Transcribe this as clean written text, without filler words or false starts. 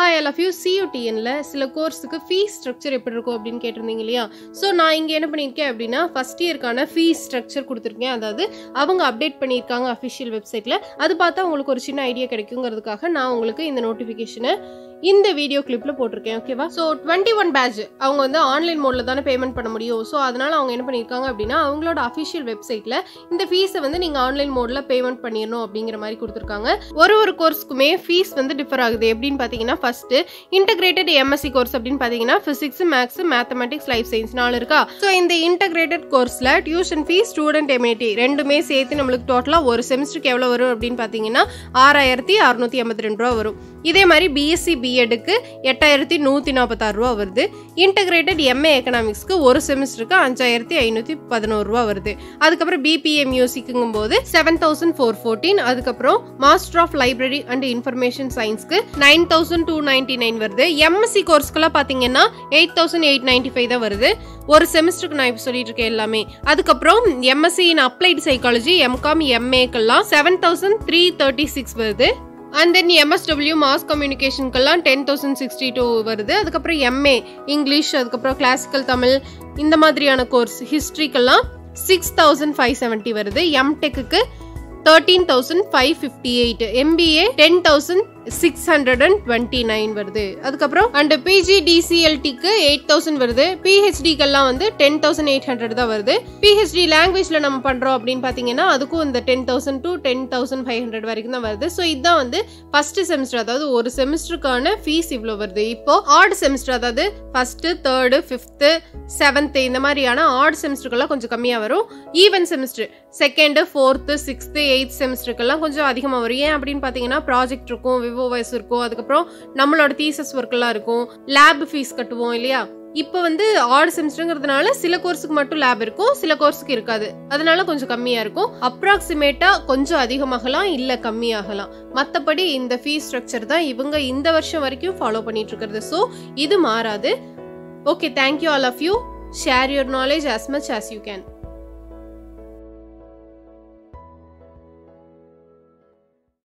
Hi, all of you. CUTN சில கோர்ஸுக்கு fees structure எப்படி இருக்கும் அப்படின்னு கேட்டிருந்தீங்க இல்லையா? ஸோ நான் இங்கே என்ன பண்ணியிருக்கேன் அப்படின்னா ஃபர்ஸ்ட் இயர்க்கான ஃபீஸ் ஸ்ட்ரக்சர் கொடுத்துருக்கேன். அதாவது அவங்க அப்டேட் பண்ணியிருக்காங்க அஃபிஷியல் வெப்சைட்டில். அது பார்த்தா உங்களுக்கு ஒரு சின்ன ஐடியா கிடைக்குங்கிறதுக்காக நான் உங்களுக்கு இந்த நோட்டிஃபிகேஷனை இந்த வீடியோ கிளிப்பில் போட்டிருக்கேன். ஓகேவா? ஸோ 21 பேட்ச் அவங்க வந்து ஆன்லைன் மோடில் தானே பேமெண்ட் பண்ண முடியும். ஸோ அதனால் அவங்க என்ன பண்ணியிருக்காங்க அப்படின்னா அவங்களோட அஃபிஷியல் வெப்சைட்டில் இந்த ஃபீஸை வந்து நீங்கள் ஆன்லைன் மோடில் பேமெண்ட் பண்ணிடணும் அப்படிங்கிற மாதிரி கொடுத்துருக்காங்க. ஒரு கோர்ஸ்க்குமே ஃபீஸ் வந்து டிஃபர் ஆகுது. எப்படின்னு பார்த்தீங்கன்னா ஃபர்ஸ்ட் இன்டகிரேட்டட் எம்எஸ்சி கோர்ஸ் அப்படின்னு பார்த்தீங்கன்னா physics, maths, mathematics, life science 4 இருக்கா. ஸோ இந்த இன்டகிரேட்டட் கோர்ஸில் டியூஷன் ஃபீஸ், ஸ்டூடெண்ட் எம்ஏடி ரெண்டுமே சேர்த்து நம்மளுக்கு டோட்டலாக ஒரு செமஸ்டருக்கு எவ்வளோ வரும் அப்படின்னு பார்த்தீங்கன்னா 6682 ரூபா வரும். இதே மாதிரி பிஎஸ்சி பிஎட்டுக்கு 8146 ரூபா வருது. இன்டகிரேட்டட் எம்ஏ எக்கனாமிக்ஸ்க்கு ஒரு செமஸ்டருக்கு 5511 ரூபா வருது. அதுக்கப்புறம் பிபிஏ மியூசிக்குங்கும் போது 7414. அதுக்கப்புறம் master of library and information சயின்ஸ்க்கு 9299 வருது. எம்எஸ்சி கோர்ஸ்க்குலாம் பார்த்தீங்கன்னா 8895 தான் வருது. ஒரு செமஸ்டருக்கு நான் இப்போ சொல்லிட்டு இருக்கேன் எல்லாமே. அதுக்கப்புறம் MSc in applied psychology, MCom, எம்ஏக்கெல்லாம் 7336 வருது. அண்ட் தென் எம்எஸ்டபிள்யூ மாஸ் கம்யூனிகேஷனுக்கெல்லாம் 10062 வருது. அதுக்கப்புறம் எம்ஏ இங்கிலீஷ், அதுக்கப்புறம் கிளாசிக்கல் தமிழ், இந்த மாதிரியான கோர்ஸ் ஹிஸ்ட்ரிக்கெல்லாம் 6570 வருது. எம்டெக்கு 13558, எம்பிஏ 10629 வருது. அதுக்கப்புறம் அண்ட் பிஜி டிசிஎல்டிக்கு 8000 வருது. பிஹெச்டிக்கெல்லாம் வந்து 10800 தான் வருது. பிஹெச்டி லாங்குவேஜ்ல நம்ம பண்றோம் அப்படின்னு பாத்தீங்கன்னா அதுக்கும் இந்த 10,000 to 10,500 வரைக்கும் தான் வருது. ஸோ இதுதான் வந்து ஃபர்ஸ்ட் செமஸ்டர், அதாவது ஒரு செமஸ்டருக்கான ஃபீஸ் இவ்வளோ வருது. இப்போ ஆட் செமஸ்டர், அதாவது ஃபர்ஸ்ட், தேர்டு, ஃபிஃப்த்து, செவன்த் இந்த மாதிரியான ஆட் செமஸ்டருக்கெல்லாம் கொஞ்சம் கம்மியா வரும். Even semester second, fourth, sixth, eighth செமஸ்டருக்கெல்லாம் கொஞ்சம் அதிகமாக வரும். ஏன் அப்படின்னு பார்த்தீங்கன்னா ப்ராஜெக்ட் இருக்கும், விவோவைஸ் இருக்கும், அதுக்கப்புறம் நம்மளோட தீசஸ் ஒர்க்கெல்லாம் இருக்கும், லேப் ஃபீஸ் கட்டுவோம் இல்லையா. இப்போ வந்து ஆட் செமஸ்டருங்கிறதுனால சில கோர்ஸுக்கு மட்டும் லேப் இருக்கும், சில கோர்ஸுக்கு இருக்காது. அதனால கொஞ்சம் கம்மியாக இருக்கும். அப்ராக்சிமேட்டா கொஞ்சம் அதிகமாகலாம், இல்லை கம்மியாகலாம். மற்றபடி இந்த ஃபீஸ் ஸ்ட்ரக்சர் தான் இவங்க இந்த வருஷம் வரைக்கும் ஃபாலோ பண்ணிட்டு இருக்கிறது. ஸோ இது மாறாது. Okay, thank you all of you. Share your knowledge as much as you can.